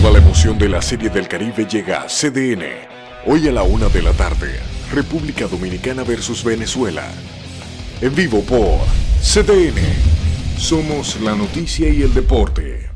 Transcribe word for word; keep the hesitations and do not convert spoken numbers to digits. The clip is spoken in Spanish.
Toda la emoción de la Serie del Caribe llega a C D N. Hoy a la una de la tarde, República Dominicana versus Venezuela. En vivo por C D N. Somos la noticia y el deporte.